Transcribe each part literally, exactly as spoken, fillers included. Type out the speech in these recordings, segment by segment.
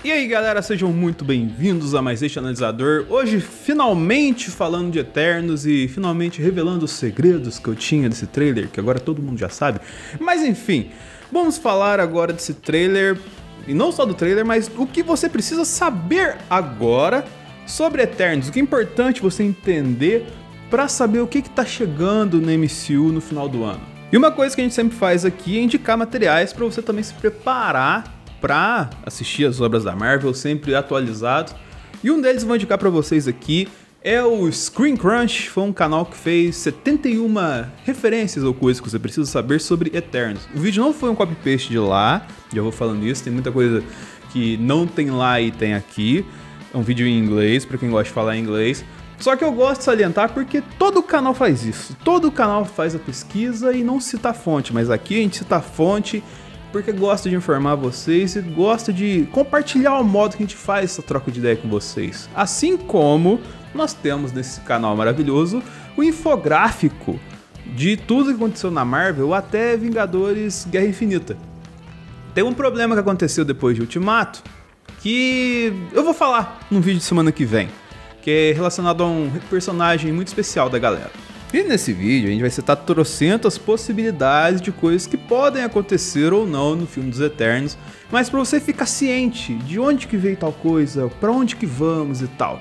E aí galera, sejam muito bem-vindos a mais este analisador. Hoje finalmente falando de Eternos e finalmente revelando os segredos que eu tinha desse trailer, que agora todo mundo já sabe. Mas enfim, vamos falar agora desse trailer, e não só do trailer, mas o que você precisa saber agora sobre Eternos. O que é importante você entender para saber o que está chegando no M C U no final do ano. E uma coisa que a gente sempre faz aqui é indicar materiais para você também se preparar para assistir as obras da Marvel, sempre atualizado. E um deles eu vou indicar para vocês aqui é o Screen Crunch, foi um canal que fez setenta e uma referências ou coisas que você precisa saber sobre Eternos. O vídeo não foi um copy-paste de lá, já vou falando isso, tem muita coisa que não tem lá e tem aqui. É um vídeo em inglês, para quem gosta de falar inglês. Só que eu gosto de salientar porque todo canal faz isso. Todo canal faz a pesquisa e não cita a fonte, mas aqui a gente cita a fonte porque gosta de informar vocês e gosta de compartilhar o modo que a gente faz essa troca de ideia com vocês. Assim como nós temos nesse canal maravilhoso o infográfico de tudo que aconteceu na Marvel até Vingadores Guerra Infinita. Tem um problema que aconteceu depois de Ultimato que eu vou falar no vídeo de semana que vem, que é relacionado a um personagem muito especial da galera. E nesse vídeo a gente vai citar trocentas possibilidades de coisas que podem acontecer ou não no filme dos Eternos, mas para você ficar ciente de onde que veio tal coisa, para onde que vamos e tal.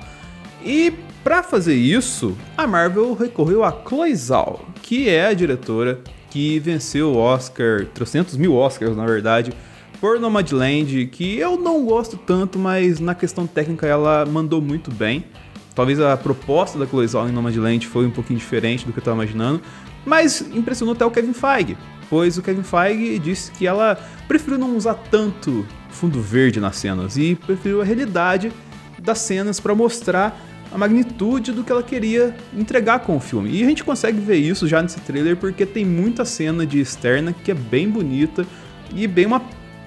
E para fazer isso, a Marvel recorreu a Chloe Zhao, que é a diretora que venceu o Oscar, trocentos mil Oscars na verdade, por Nomadland, que eu não gosto tanto, mas na questão técnica ela mandou muito bem. Talvez a proposta da Chloe Zhao em Nomadland foi um pouquinho diferente do que eu estava imaginando, mas impressionou até o Kevin Feige, pois o Kevin Feige disse que ela preferiu não usar tanto fundo verde nas cenas e preferiu a realidade das cenas para mostrar a magnitude do que ela queria entregar com o filme. E a gente consegue ver isso já nesse trailer porque tem muita cena de externa que é bem bonita e bem uma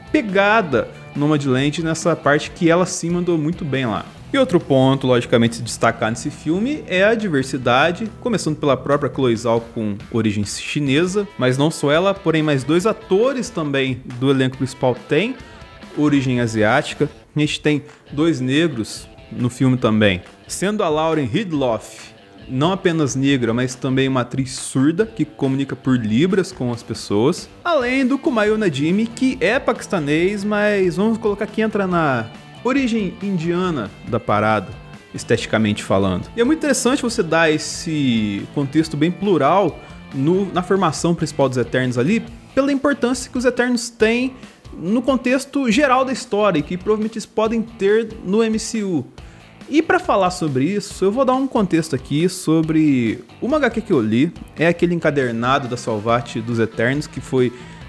pegada Nomadland nessa parte que ela sim mandou muito bem lá. E outro ponto, logicamente, se destacar nesse filme é a diversidade, começando pela própria Chloe Zhao com origem chinesa, mas não só ela, porém mais dois atores também do elenco principal têm origem asiática. A gente tem dois negros no filme também, sendo a Lauren Ridloff não apenas negra, mas também uma atriz surda que comunica por libras com as pessoas, além do Kumail Nanjiani, que é paquistanês, mas vamos colocar que entra na origem indiana da parada, esteticamente falando. E é muito interessante você dar esse contexto bem plural no, na formação principal dos Eternos ali, pela importância que os Eternos têm no contexto geral da história e que provavelmente eles podem ter no M C U. E para falar sobre isso, eu vou dar um contexto aqui sobre uma agá quê que eu li, é aquele encadernado da Salvat dos Eternos, que foi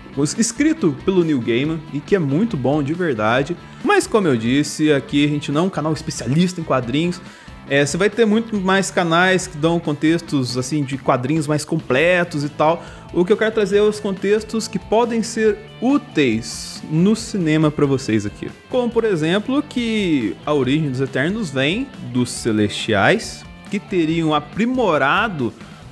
escrito pelo Neil Gaiman e que é muito bom de verdade. Mas como eu disse, aqui a gente não é um canal especialista em quadrinhos. É, você vai ter muito mais canais que dão contextos assim de quadrinhos mais completos e tal. O que eu quero trazer é os contextos que podem ser úteis no cinema para vocês aqui. Como por exemplo que a origem dos Eternos vem dos Celestiais, que teriam aprimorado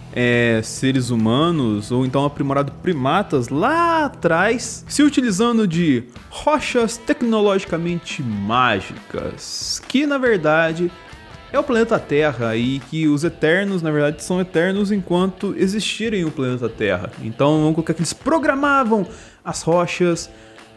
É, seres humanos ou então aprimorado primatas lá atrás, se utilizando de rochas tecnologicamente mágicas, que na verdade é o planeta Terra e que os Eternos na verdade são eternos enquanto existirem o planeta Terra. Então vamos colocar que eles programavam as rochas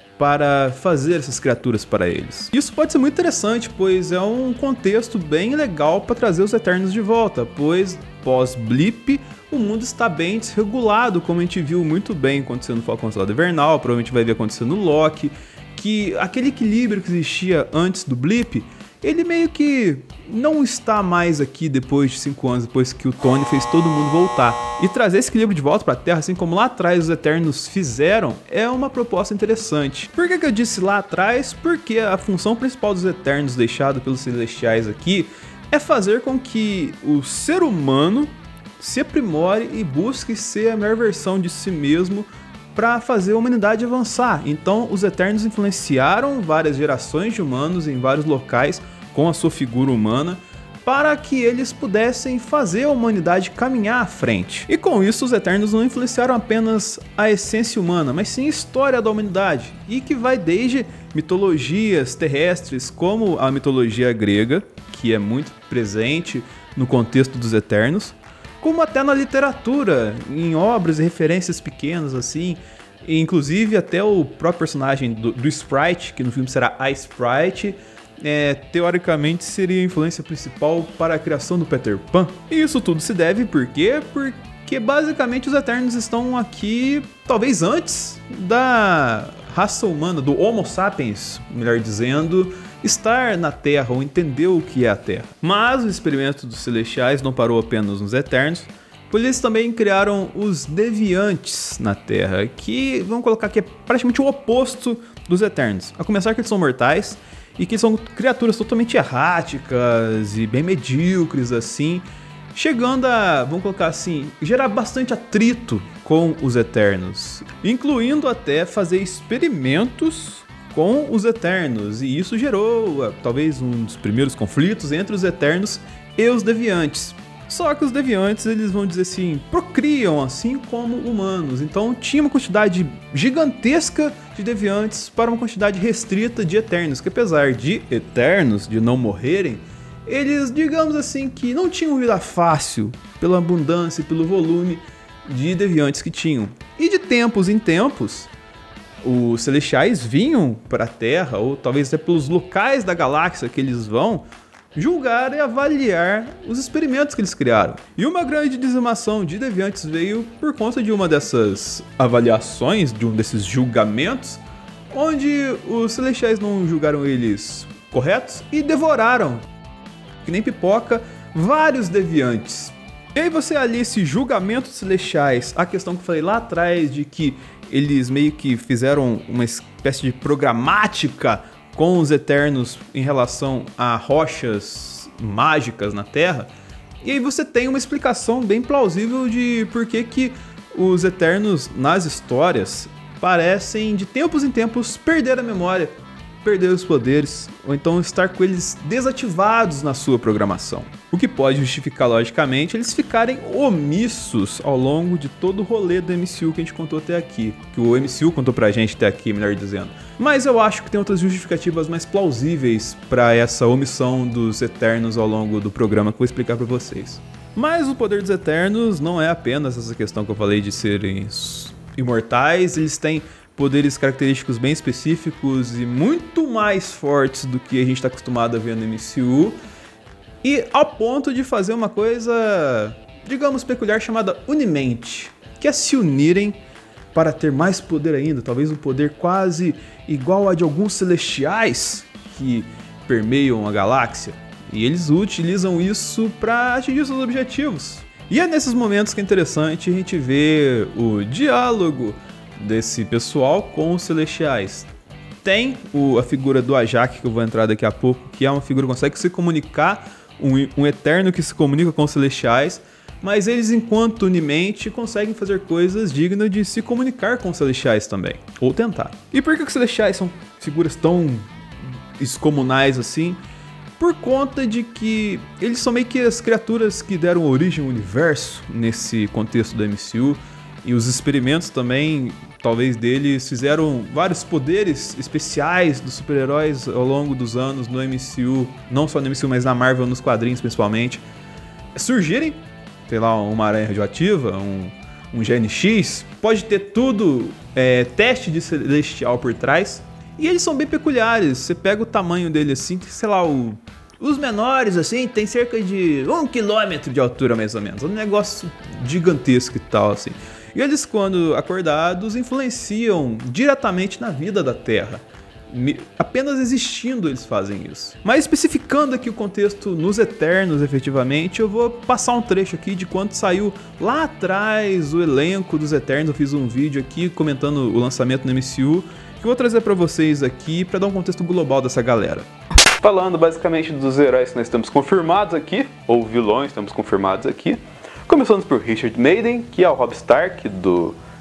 para fazer essas criaturas para eles. Isso pode ser muito interessante, pois é um contexto bem legal para trazer os Eternos de volta, pois pós-blip o mundo está bem desregulado, como a gente viu muito bem acontecendo no Falcão Soldado Invernal, provavelmente vai ver acontecendo no Loki, que aquele equilíbrio que existia antes do blip, ele meio que não está mais aqui depois de cinco anos, depois que o Tony fez todo mundo voltar. E trazer esse equilíbrio de volta para a Terra, assim como lá atrás os Eternos fizeram, é uma proposta interessante. Por que que eu disse lá atrás? Porque a função principal dos Eternos deixada pelos Celestiais aqui é fazer com que o ser humano se aprimore e busque ser a melhor versão de si mesmo para fazer a humanidade avançar. Então os Eternos influenciaram várias gerações de humanos em vários locais com a sua figura humana para que eles pudessem fazer a humanidade caminhar à frente. E com isso, os Eternos não influenciaram apenas a essência humana, mas sim a história da humanidade, e que vai desde mitologias terrestres, como a mitologia grega, que é muito presente no contexto dos Eternos, como até na literatura, em obras e referências pequenas assim, e inclusive até o próprio personagem do, do Sprite, que no filme será a Sprite, É, teoricamente seria a influência principal para a criação do Peter Pan. E isso tudo se deve por quê? Porque basicamente os Eternos estão aqui, talvez antes da raça humana, do Homo sapiens, melhor dizendo, estar na Terra ou entender o que é a Terra. Mas o experimento dos Celestiais não parou apenas nos Eternos, pois eles também criaram os Deviantes na Terra, que vamos colocar que é praticamente o oposto dos Eternos. A começar que eles são mortais, e que são criaturas totalmente erráticas e bem medíocres, assim, chegando a, vamos colocar assim, gerar bastante atrito com os Eternos, incluindo até fazer experimentos com os Eternos, e isso gerou talvez um dos primeiros conflitos entre os Eternos e os Deviantes. Só que os Deviantes, eles vão dizer assim, procriam assim como humanos, então tinha uma quantidade gigantesca de Deviantes para uma quantidade restrita de Eternos, que apesar de Eternos, de não morrerem, eles, digamos assim, que não tinham vida fácil pela abundância e pelo volume de Deviantes que tinham. E de tempos em tempos, os Celestiais vinham para a Terra, ou talvez até pelos locais da galáxia que eles vão, julgar e avaliar os experimentos que eles criaram. E uma grande dizimação de Deviantes veio por conta de uma dessas avaliações, de um desses julgamentos, onde os Celestiais não julgaram eles corretos e devoraram, que nem pipoca, vários Deviantes. E aí você ali, esse julgamento dos Celestiais, a questão que eu falei lá atrás de que eles meio que fizeram uma espécie de programática com os Eternos em relação a rochas mágicas na Terra, e aí você tem uma explicação bem plausível de por que que os Eternos nas histórias parecem de tempos em tempos perder a memória, perder os poderes, ou então estar com eles desativados na sua programação. O que pode justificar logicamente eles ficarem omissos ao longo de todo o rolê do M C U que a gente contou até aqui, que o M C U contou pra gente até aqui, melhor dizendo. Mas eu acho que tem outras justificativas mais plausíveis para essa omissão dos Eternos ao longo do programa que eu vou explicar pra vocês. Mas o poder dos Eternos não é apenas essa questão que eu falei de serem imortais, eles têm poderes característicos bem específicos e muito mais fortes do que a gente está acostumado a ver no M C U, e ao ponto de fazer uma coisa, digamos, peculiar chamada unimente, que é se unirem para ter mais poder ainda, talvez um poder quase igual a de alguns celestiais que permeiam a galáxia, e eles utilizam isso para atingir seus objetivos. E é nesses momentos que é interessante a gente ver o diálogo desse pessoal com os Celestiais. Tem o, a figura do Ajak, que eu vou entrar daqui a pouco, que é uma figura que consegue se comunicar, um, um Eterno que se comunica com os Celestiais, mas eles, enquanto unimente, conseguem fazer coisas dignas de se comunicar com os Celestiais também, ou tentar. E por que os Celestiais são figuras tão excomunais assim? Por conta de que eles são meio que as criaturas que deram origem ao universo nesse contexto do M C U, e os experimentos também, talvez deles, fizeram vários poderes especiais dos super-heróis ao longo dos anos no M C U, não só no M C U, mas na Marvel, nos quadrinhos principalmente, surgirem, sei lá, uma aranha radioativa, um, um G N X, pode ter tudo, é, teste de celestial por trás, e eles são bem peculiares. Você pega o tamanho dele assim, sei lá, o, os menores assim, tem cerca de um quilômetro de altura mais ou menos, um negócio gigantesco e tal assim. E eles, quando acordados, influenciam diretamente na vida da Terra. Apenas existindo eles fazem isso. Mas especificando aqui o contexto nos Eternos, efetivamente, eu vou passar um trecho aqui de quando saiu lá atrás o elenco dos Eternos. Eu fiz um vídeo aqui comentando o lançamento no M C U, que eu vou trazer para vocês aqui para dar um contexto global dessa galera. Falando basicamente dos heróis que nós estamos confirmados aqui, ou vilões estamos confirmados aqui. Começando por Richard Madden, que é o Robb Stark do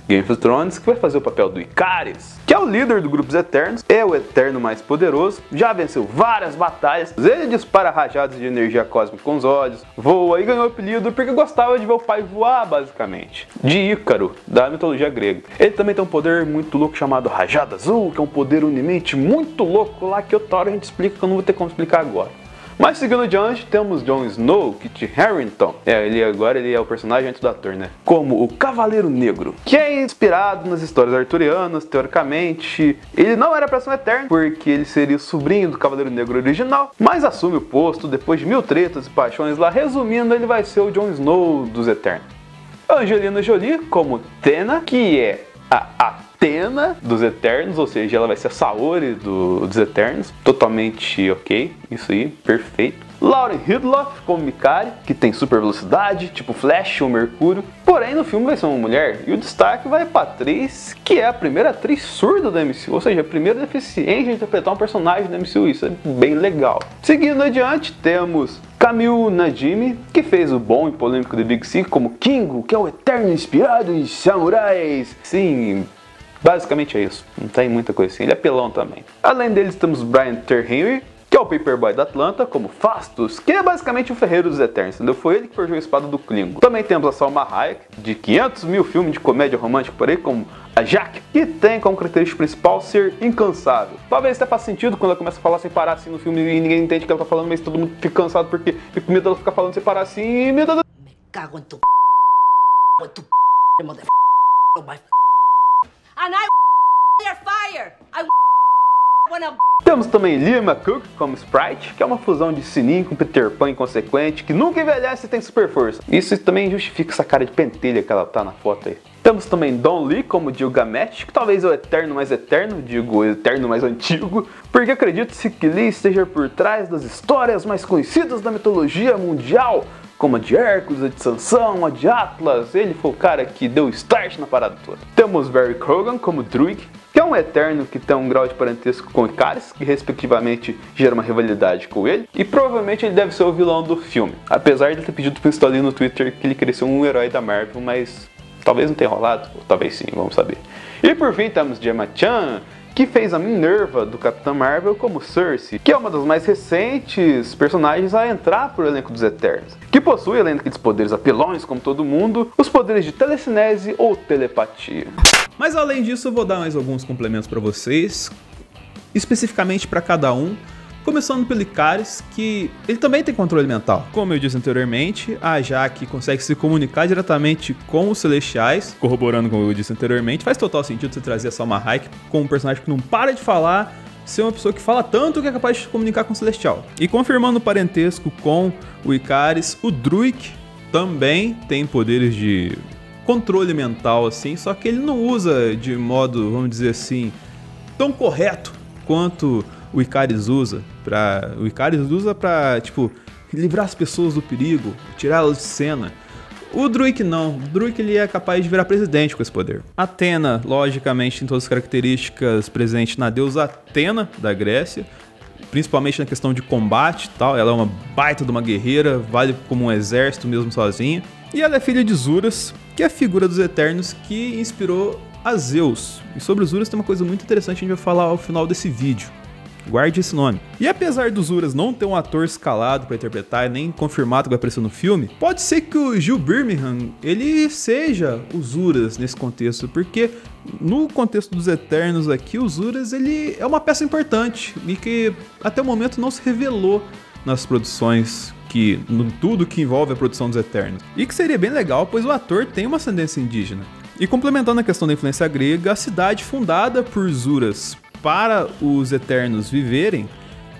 Game of Thrones, que vai fazer o papel do Ikaris, que é o líder do grupo dos Eternos, é o Eterno mais poderoso, já venceu várias batalhas, ele dispara rajadas de energia cósmica com os olhos, voa e ganhou o apelido porque gostava de ver o pai voar, basicamente, de Ícaro, da mitologia grega. Ele também tem um poder muito louco chamado Rajada Azul, que é um poder unimente muito louco lá que outra hora a gente explica, que eu não vou ter como explicar agora. Mas seguindo adiante, temos Jon Snow, Kit Harington, é, ele agora ele é o personagem antes do ator, né? Como o Cavaleiro Negro, que é inspirado nas histórias arturianas, teoricamente. Ele não era pra ser um Eterno, porque ele seria o sobrinho do Cavaleiro Negro original, mas assume o posto depois de mil tretas e paixões lá. Resumindo, ele vai ser o Jon Snow dos Eternos. Angelina Jolie, como Tena, que é a Athena dos Eternos, ou seja, ela vai ser a Saori do, dos Eternos, totalmente ok, isso aí, perfeito. Lauren Hidloff como Mikari, que tem super velocidade, tipo Flash ou Mercúrio, porém no filme vai ser uma mulher, e o destaque vai para a atriz, que é a primeira atriz surda da M C U, ou seja, a primeira deficiente de interpretar um personagem da M C U, isso é bem legal. Seguindo adiante, temos Camille Najimi, que fez o bom e polêmico The Big Sick como Kingo, que é o Eterno inspirado em samurais. Sim, basicamente é isso, não tem muita coisa assim, ele é pelão também. Além deles temos Brian Ter Henry, que é o Paperboy da Atlanta, como Fastos, que é basicamente o ferreiro dos Eternos, entendeu? Foi ele que forjou a espada do Klingon. Também temos a Salma Hayek, de quinhentos mil filmes de comédia romântica por aí, como a Jaque, que tem como característica principal ser incansável. Talvez até faça sentido quando ela começa a falar sem parar assim no filme e ninguém entende o que ela tá falando, mas todo mundo fica cansado porque fica com medo dela ficar falando sem parar assim e medo dela... Me cago em tu c... tu c... mother... my... And I your fire! I wanna... Temos também Liam McCook como Sprite, que é uma fusão de Sininho com Peter Pan inconsequente, que nunca envelhece e tem super força. Isso também justifica essa cara de pentelha que ela tá na foto aí. Temos também Don Lee como Gilgamesh, que talvez é o eterno mais eterno, digo o eterno mais antigo, porque acredita-se que Lee esteja por trás das histórias mais conhecidas da mitologia mundial, como a de Hércules, a de Sansão, a de Atlas. Ele foi o cara que deu start na parada toda. Temos Barry Keoghan como Druig, que é um eterno que tem um grau de parentesco com Ikaris, que respectivamente gera uma rivalidade com ele, e provavelmente ele deve ser o vilão do filme, apesar de ter pedido pro Instalinho no Twitter que ele queria ser um herói da Marvel, mas talvez não tenha rolado, ou talvez sim, vamos saber. E por fim temos Gemma Chan, que fez a Minerva do Capitão Marvel como Cersei, que é uma das mais recentes personagens a entrar pro elenco dos Eternos, que possui, além daqueles poderes apelões como todo mundo, os poderes de telecinese ou telepatia. Mas além disso eu vou dar mais alguns complementos para vocês, especificamente para cada um, começando pelo Ikaris, que ele também tem controle mental. Como eu disse anteriormente, a Jaque consegue se comunicar diretamente com os Celestiais, corroborando como eu disse anteriormente. Faz total sentido você trazer a Salma Hayek como um personagem que não para de falar, ser uma pessoa que fala tanto que é capaz de se comunicar com o Celestial. E confirmando o parentesco com o Ikaris, o Druig também tem poderes de controle mental, assim, só que ele não usa de modo, vamos dizer assim, tão correto quanto o Ikaris usa. Pra, o Ikaris usa pra, tipo, livrar as pessoas do perigo, tirá-las de cena. O Druig não. O Druig ele é capaz de virar presidente com esse poder. Athena, logicamente, tem todas as características presentes na deusa Athena da Grécia, principalmente na questão de combate e tal. Ela é uma baita de uma guerreira, vale como um exército mesmo sozinha. E ela é filha de Zuras, que é a figura dos Eternos que inspirou a Zeus. E sobre os Zuras tem uma coisa muito interessante que a gente vai falar ao final desse vídeo. Guarde esse nome. E apesar dos Zuras não ter um ator escalado para interpretar e nem confirmado que vai aparecer no filme, pode ser que o Gil Birmingham ele seja o Zuras nesse contexto, porque no contexto dos Eternos aqui, o Zuras ele é uma peça importante e que até o momento não se revelou nas produções, que no tudo que envolve a produção dos Eternos. E que seria bem legal, pois o ator tem uma ascendência indígena. E complementando a questão da influência grega, a cidade fundada por Zuras para os Eternos viverem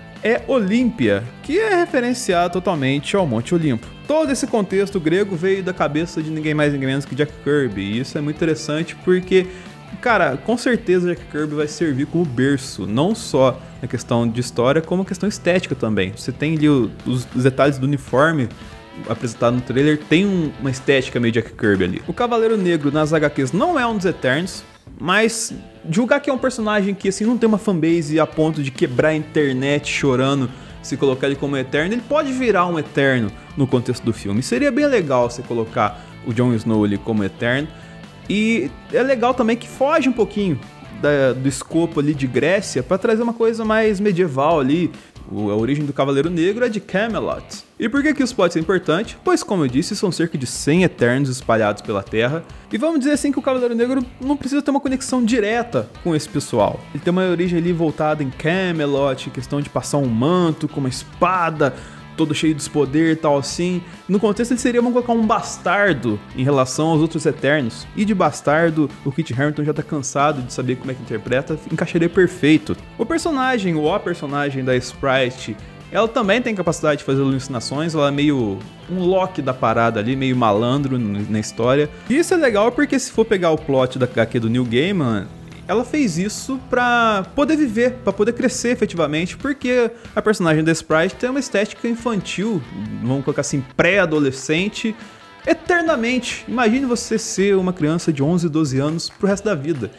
é Olímpia, que é referenciada totalmente ao Monte Olimpo. Todo esse contexto grego veio da cabeça de ninguém mais ninguém menos que Jack Kirby, e isso é muito interessante porque, cara, com certeza Jack Kirby vai servir como berço, não só na questão de história, como na questão estética também. Você tem ali os, os detalhes do uniforme apresentado no trailer, tem um, uma estética meio Jack Kirby ali. O Cavaleiro Negro nas H Qs não é um dos Eternos, mas julgar que é um personagem que assim não tem uma fanbase a ponto de quebrar a internet chorando se colocar ele como Eterno, ele pode virar um Eterno no contexto do filme. Seria bem legal você colocar o Jon Snow ali como Eterno. E é legal também que foge um pouquinho da, do escopo ali de Grécia para trazer uma coisa mais medieval ali. A origem do Cavaleiro Negro é de Camelot. E por que que isso pode ser importante? Pois, como eu disse, são cerca de cem Eternos espalhados pela Terra. E vamos dizer assim que o Cavaleiro Negro não precisa ter uma conexão direta com esse pessoal. Ele tem uma origem ali voltada em Camelot, questão de passar um manto com uma espada, todo cheio de poder e tal assim. No contexto ele seria, vamos colocar, um bastardo em relação aos outros Eternos. E de bastardo, o Kit Harington já tá cansado de saber como é que interpreta, encaixaria perfeito. O personagem, ou a personagem da Sprite, ela também tem capacidade de fazer alucinações, ela é meio um Loki da parada ali, meio malandro na história. E isso é legal porque se for pegar o plot da H Q do Neil Gaiman, ela fez isso pra poder viver, pra poder crescer efetivamente, porque a personagem da Sprite tem uma estética infantil, vamos colocar assim, pré-adolescente, eternamente. Imagine você ser uma criança de onze, doze anos pro resto da vida.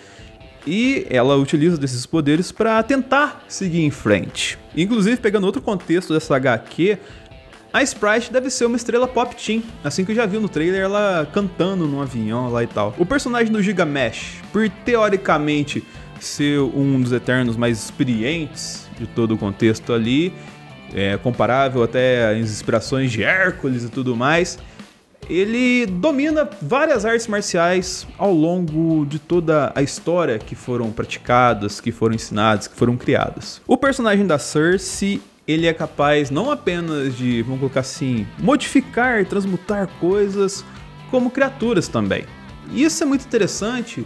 E ela utiliza desses poderes pra tentar seguir em frente. Inclusive, pegando outro contexto dessa H Q, a Sprite deve ser uma estrela pop teen, assim que eu já vi no trailer ela cantando num avião lá e tal. O personagem do Gilgamesh, por teoricamente ser um dos Eternos mais experientes de todo o contexto ali, é, comparável até às inspirações de Hércules e tudo mais, ele domina várias artes marciais ao longo de toda a história que foram praticadas, que foram ensinadas, que foram criadas. O personagem da Cersei, ele é capaz não apenas de, vamos colocar assim, modificar, transmutar coisas, como criaturas também. E isso é muito interessante,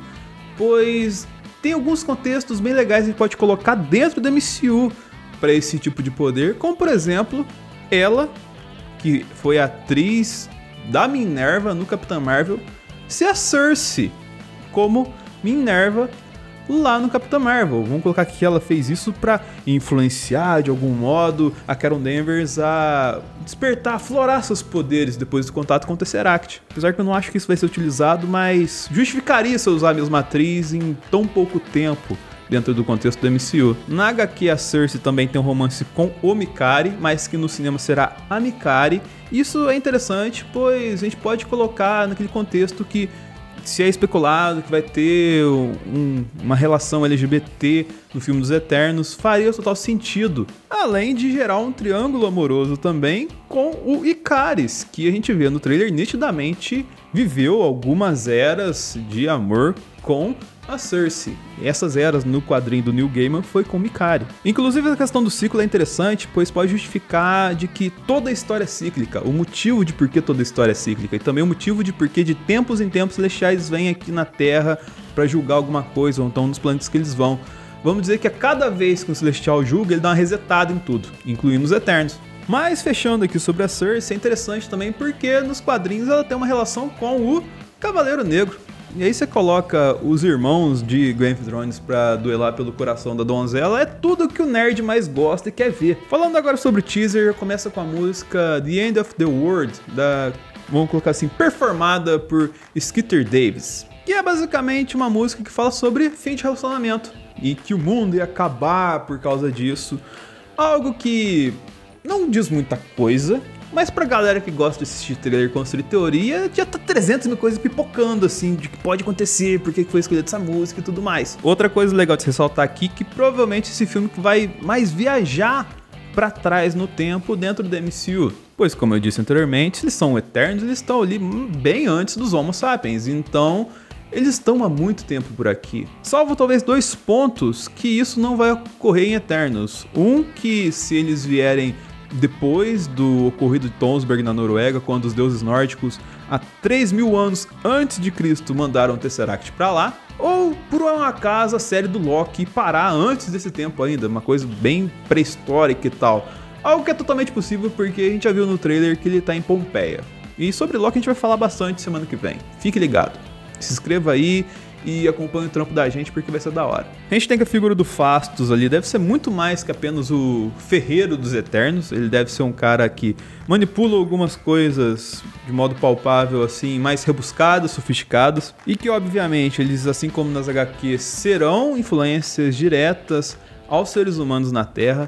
pois tem alguns contextos bem legais que a gente pode colocar dentro da M C U para esse tipo de poder, como por exemplo, ela, que foi a atriz da Minerva no Capitã Marvel, ser a Cersei como Minerva lá no Capitã Marvel. Vamos colocar que ela fez isso para influenciar de algum modo a Carol Danvers a despertar, aflorar seus poderes depois do contato com o Tesseract. Apesar que eu não acho que isso vai ser utilizado, mas justificaria se eu usar a mesma atriz em tão pouco tempo dentro do contexto do M C U. Na H Q a Cersei também tem um romance com o Mikari, mas que no cinema será a Mikari. Isso é interessante, pois a gente pode colocar naquele contexto que se é especulado que vai ter um, uma relação L G B T no filme dos Eternos, faria total sentido. Além de gerar um triângulo amoroso também com o Ikaris, que a gente vê no trailer nitidamente viveu algumas eras de amor com a Cersei. Essas eras no quadrinho do Neil Gaiman foi com Mikari. Inclusive a questão do ciclo é interessante, pois pode justificar de que toda a história é cíclica, o motivo de por que toda a história é cíclica, e também o motivo de por que de tempos em tempos celestiais vêm aqui na Terra para julgar alguma coisa, ou então nos planetas que eles vão. Vamos dizer que a cada vez que um celestial julga, ele dá uma resetada em tudo, incluindo os Eternos. Mas fechando aqui sobre a Cersei, é interessante também porque nos quadrinhos ela tem uma relação com o Cavaleiro Negro. E aí você coloca os irmãos de Game of Thrones pra duelar pelo coração da donzela, é tudo que o nerd mais gosta e quer ver. Falando agora sobre o teaser, começa com a música The End of the World, da, vamos colocar assim, performada por Skeeter Davis. Que é basicamente uma música que fala sobre fim de relacionamento e que o mundo ia acabar por causa disso. Algo que não diz muita coisa, mas pra galera que gosta de assistir trailer e construir teoria, já tá trezentas mil coisas pipocando, assim, de que pode acontecer, por que foi escolhida essa música e tudo mais. Outra coisa legal de ressaltar aqui, que provavelmente esse filme vai mais viajar pra trás no tempo dentro do M C U. Pois, como eu disse anteriormente, eles são eternos, eles estão ali bem antes dos Homo sapiens, então eles estão há muito tempo por aqui. Salvo talvez dois pontos que isso não vai ocorrer em Eternos. Um, que se eles vierem depois do ocorrido de Tonsberg na Noruega, quando os deuses nórdicos, há três mil anos antes de Cristo, mandaram o Tesseract pra lá, ou por um acaso a série do Loki parar antes desse tempo ainda, uma coisa bem pré-histórica e tal. Algo que é totalmente possível porque a gente já viu no trailer que ele tá em Pompeia. E sobre Loki a gente vai falar bastante semana que vem, fique ligado. Se inscreva aí e acompanhe o trampo da gente porque vai ser da hora. A gente tem que a figura do Phastos ali deve ser muito mais que apenas o ferreiro dos Eternos. Ele deve ser um cara que manipula algumas coisas de modo palpável, assim, mais rebuscados, sofisticados. E que, obviamente, eles, assim como nas H Qs, serão influências diretas aos seres humanos na Terra.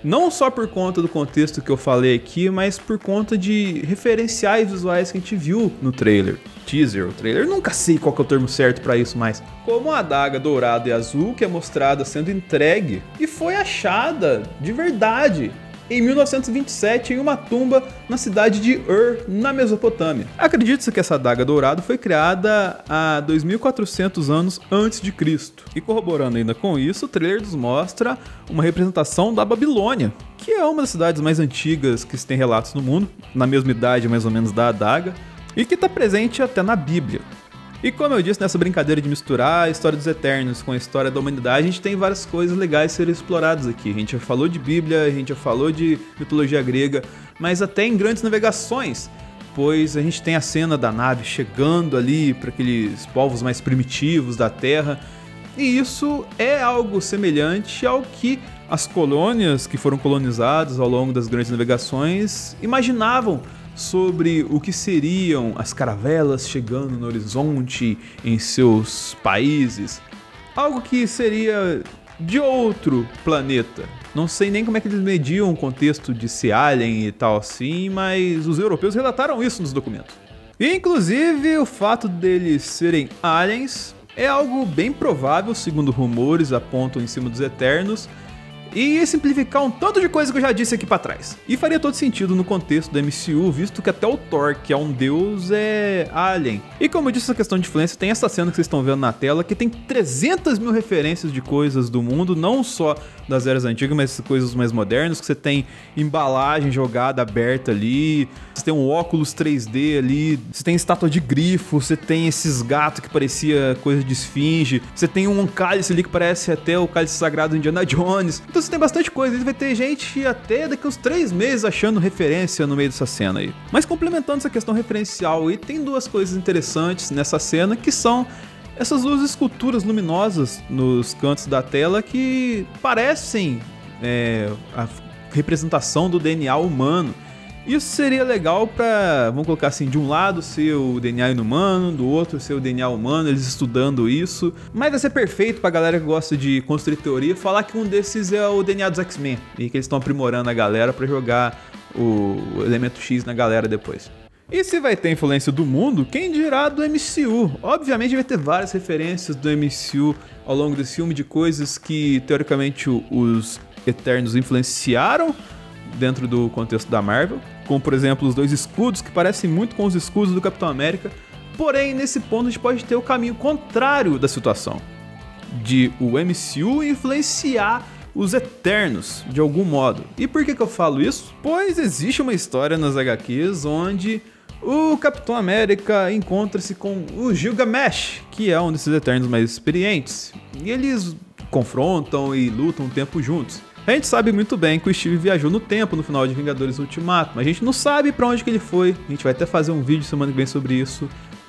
Não só por conta do contexto que eu falei aqui, mas por conta de referenciais visuais que a gente viu no trailer. Teaser, o trailer, nunca sei qual que é o termo certo pra isso, mas como a adaga dourada e azul que é mostrada sendo entregue e foi achada de verdade em mil novecentos e vinte e sete em uma tumba na cidade de Ur, na Mesopotâmia. Acredita-se que essa adaga dourada foi criada há dois mil e quatrocentos anos antes de Cristo. E corroborando ainda com isso, o trailer nos mostra uma representação da Babilônia, que é uma das cidades mais antigas que se tem relatos no mundo, na mesma idade mais ou menos da adaga, e que está presente até na Bíblia. E como eu disse, nessa brincadeira de misturar a história dos Eternos com a história da humanidade, a gente tem várias coisas legais a serem exploradas aqui. A gente já falou de Bíblia, a gente já falou de mitologia grega, mas até em grandes navegações, pois a gente tem a cena da nave chegando ali para aqueles povos mais primitivos da Terra, e isso é algo semelhante ao que as colônias que foram colonizadas ao longo das grandes navegações imaginavam sobre o que seriam as caravelas chegando no horizonte em seus países. Algo que seria de outro planeta. Não sei nem como é que eles mediam o contexto de ser alien e tal assim, mas os europeus relataram isso nos documentos. E, inclusive, o fato deles serem aliens é algo bem provável, segundo rumores apontam em cima dos Eternos, e simplificar um tanto de coisa que eu já disse aqui pra trás. E faria todo sentido no contexto do M C U, visto que até o Thor, que é um deus, é alien. E como eu disse, essa questão de influência, tem essa cena que vocês estão vendo na tela, que tem trezentas mil referências de coisas do mundo, não só das eras antigas, mas coisas mais modernas, que você tem embalagem jogada, aberta ali, você tem um óculos três D ali, você tem estátua de grifo, você tem esses gatos que parecia coisa de esfinge, você tem um cálice ali que parece até o cálice sagrado de Indiana Jones. Então você tem bastante coisa, e vai ter gente até daqui uns três meses achando referência no meio dessa cena aí. Mas complementando essa questão referencial, e tem duas coisas interessantes nessa cena, que são essas duas esculturas luminosas nos cantos da tela que parecem é, a representação do D N A humano. Isso seria legal pra, vamos colocar assim, de um lado ser o D N A inumano, do outro ser o D N A humano, eles estudando isso. Mas vai ser perfeito pra galera que gosta de construir teoria falar que um desses é o D N A dos X-Men e que eles estão aprimorando a galera pra jogar o elemento X na galera depois. E se vai ter influência do mundo, quem dirá do M C U? Obviamente vai ter várias referências do M C U ao longo desse filme de coisas que teoricamente os Eternos influenciaram dentro do contexto da Marvel, como por exemplo os dois escudos que parecem muito com os escudos do Capitão América. Porém, nesse ponto a gente pode ter o caminho contrário da situação, de o M C U influenciar os Eternos de algum modo. E por que que eu falo isso? Pois existe uma história nas H Qs onde o Capitão América encontra-se com o Gilgamesh, que é um desses Eternos mais experientes, e eles confrontam e lutam um tempo juntos. A gente sabe muito bem que o Steve viajou no tempo no final de Vingadores Ultimato, mas a gente não sabe pra onde que ele foi. A gente vai até fazer um vídeo semana que vem sobre isso.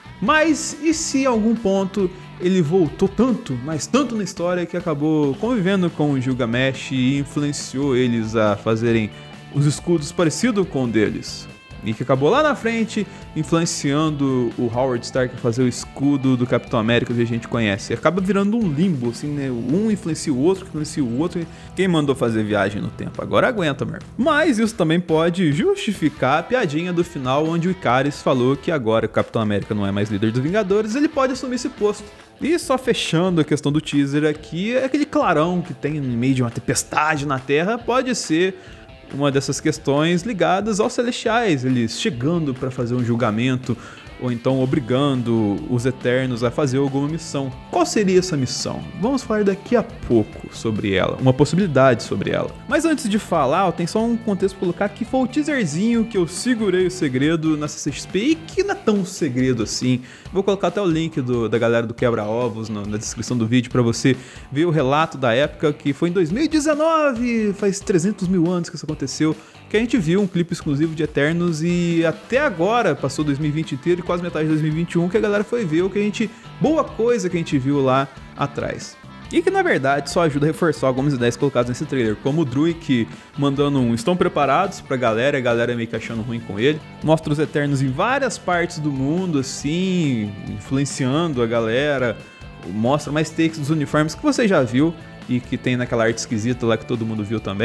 Mas e se em algum ponto ele voltou tanto, mas tanto na história, que acabou convivendo com o Gilgamesh e influenciou eles a fazerem os escudos parecidos com o deles? E que acabou lá na frente influenciando o Howard Stark a fazer o escudo do Capitão América que a gente conhece. E acaba virando um limbo, assim, né? Um influencia o outro, influencia o outro. Quem mandou fazer viagem no tempo? Agora aguenta, meu. Mas isso também pode justificar a piadinha do final, onde o Icarus falou que agora que o Capitão América não é mais líder dos Vingadores, ele pode assumir esse posto. E só fechando a questão do teaser aqui, é aquele clarão que tem no meio de uma tempestade na Terra, pode ser uma dessas questões ligadas aos Celestiais, eles chegando para fazer um julgamento, ou então obrigando os Eternos a fazer alguma missão. Qual seria essa missão? Vamos falar daqui a pouco sobre ela, uma possibilidade sobre ela. Mas antes de falar, tem só um contexto pra colocar, que foi o teaserzinho que eu segurei o segredo na C C X P, e que não é tão segredo assim. Vou colocar até o link do, da galera do Quebra-Ovos na, na descrição do vídeo para você ver o relato da época, que foi em dois mil e dezenove, faz trezentos mil anos que isso aconteceu, que a gente viu um clipe exclusivo de Eternos, e até agora, passou dois mil e vinte inteiro e quase metade de dois mil e vinte e um, que a galera foi ver o que a gente, boa coisa que a gente viu lá atrás. E que na verdade só ajuda a reforçar algumas ideias colocadas nesse trailer, como o Druig mandando um "estão preparados" pra galera, a galera meio que achando ruim com ele. Mostra os Eternos em várias partes do mundo, assim, influenciando a galera. Mostra mais takes dos uniformes que você já viu e que tem naquela arte esquisita lá que todo mundo viu também.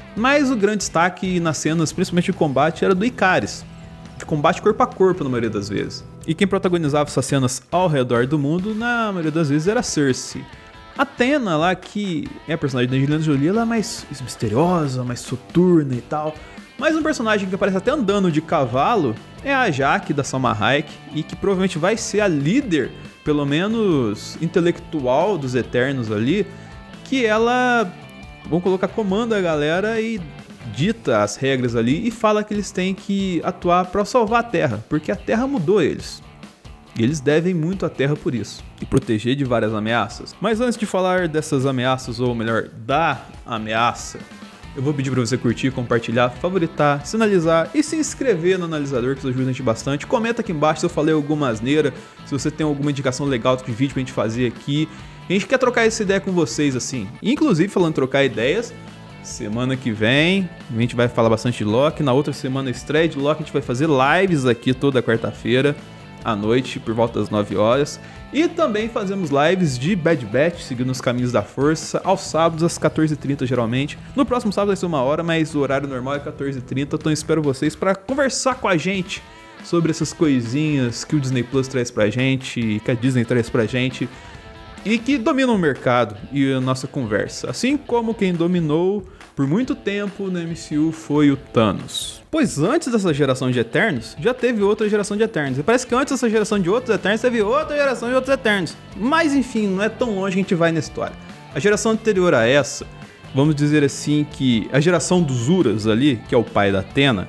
Mas o grande destaque nas cenas, principalmente de combate, era do Ikaris, de combate corpo a corpo na maioria das vezes. E quem protagonizava essas cenas ao redor do mundo, na maioria das vezes, era Cersei. A Athena lá, que é a personagem da Angelina Jolie, ela é mais misteriosa, mais soturna e tal. Mas um personagem que aparece até andando de cavalo é a Jaqen da Salma Hayek, e que provavelmente vai ser a líder, pelo menos intelectual, dos Eternos ali, que ela, vamos colocar, comanda a galera e dita as regras ali e fala que eles têm que atuar para salvar a Terra, porque a Terra mudou eles. E eles devem muito à Terra por isso, e proteger de várias ameaças. Mas antes de falar dessas ameaças, ou melhor, da ameaça, eu vou pedir para você curtir, compartilhar, favoritar, sinalizar e se inscrever no analisador, que isso ajuda a gente bastante. Comenta aqui embaixo se eu falei alguma asneira, se você tem alguma indicação legal de vídeo pra gente fazer aqui. A gente quer trocar essa ideia com vocês, assim. Inclusive, falando em trocar ideias, semana que vem a gente vai falar bastante de Loki. Na outra semana, estreia de Loki, a gente vai fazer lives aqui toda quarta-feira à noite, por volta das nove horas. E também fazemos lives de Bad Batch, seguindo os caminhos da força, aos sábados às quatorze e trinta geralmente. No próximo sábado vai ser uma hora, mas o horário normal é quatorze e trinta. Então espero vocês para conversar com a gente sobre essas coisinhas que o Disney Plus traz pra gente, que a Disney traz pra gente, e que dominam o mercado e a nossa conversa. Assim como quem dominou por muito tempo no M C U foi o Thanos. Pois antes dessa geração de Eternos, já teve outra geração de Eternos. E parece que antes dessa geração de outros Eternos, teve outra geração de outros Eternos. Mas enfim, não é tão longe que a gente vai na história. A geração anterior a essa, vamos dizer assim que a geração dos Uras ali, que é o pai da Athena,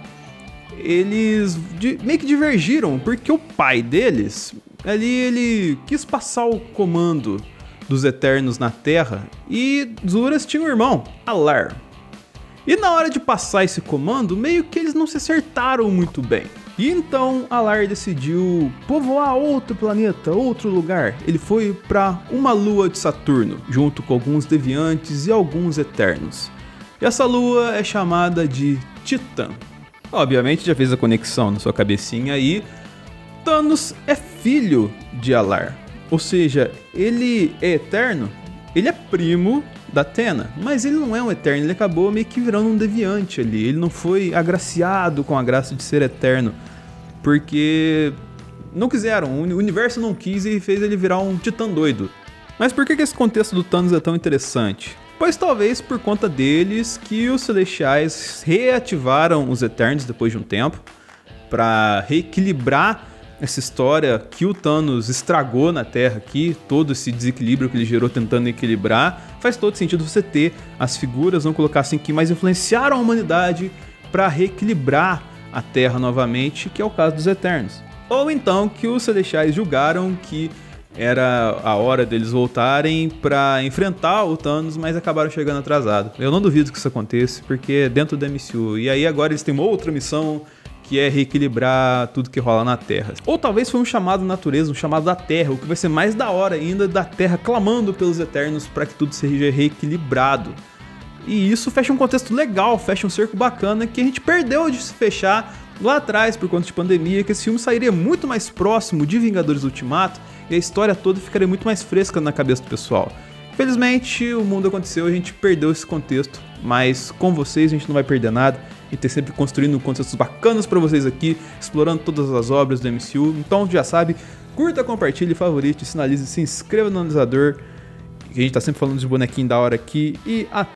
eles meio que divergiram, porque o pai deles, ali ele quis passar o comando dos Eternos na Terra, e os Uras tinham um irmão, Alar. E na hora de passar esse comando, meio que eles não se acertaram muito bem. E então Alar decidiu povoar outro planeta, outro lugar. Ele foi para uma lua de Saturno, junto com alguns deviantes e alguns Eternos. E essa lua é chamada de Titã. Obviamente já fez a conexão na sua cabecinha aí. Thanos é filho de Alar. Ou seja, ele é eterno, ele é primo da Athena, mas ele não é um eterno, ele acabou meio que virando um deviante ali. Ele não foi agraciado com a graça de ser eterno, porque não quiseram, o universo não quis e fez ele virar um titã doido. Mas por que esse contexto do Thanos é tão interessante? Pois talvez por conta deles que os Celestiais reativaram os Eternos depois de um tempo, para reequilibrar essa história que o Thanos estragou na Terra aqui, todo esse desequilíbrio que ele gerou tentando equilibrar. Faz todo sentido você ter as figuras, vamos colocar assim, que mais influenciaram a humanidade para reequilibrar a Terra novamente, que é o caso dos Eternos. Ou então que os Celestiais julgaram que era a hora deles voltarem para enfrentar o Thanos, mas acabaram chegando atrasados. Eu não duvido que isso aconteça, porque é dentro do M C U. E aí agora eles têm uma outra missão, que é reequilibrar tudo que rola na Terra. Ou talvez foi um chamado da natureza, um chamado da Terra, o que vai ser mais da hora ainda, da Terra clamando pelos Eternos para que tudo seja reequilibrado. E isso fecha um contexto legal, fecha um cerco bacana que a gente perdeu de se fechar lá atrás por conta de pandemia, que esse filme sairia muito mais próximo de Vingadores Ultimato e a história toda ficaria muito mais fresca na cabeça do pessoal. Infelizmente, o mundo aconteceu e a gente perdeu esse contexto, mas com vocês a gente não vai perder nada. E ter sempre construindo contextos bacanas pra vocês aqui, explorando todas as obras do M C U. Então já sabe, curta, compartilhe, favorite, sinalize, se inscreva no analisador, que a gente tá sempre falando de bonequinho da hora aqui. E até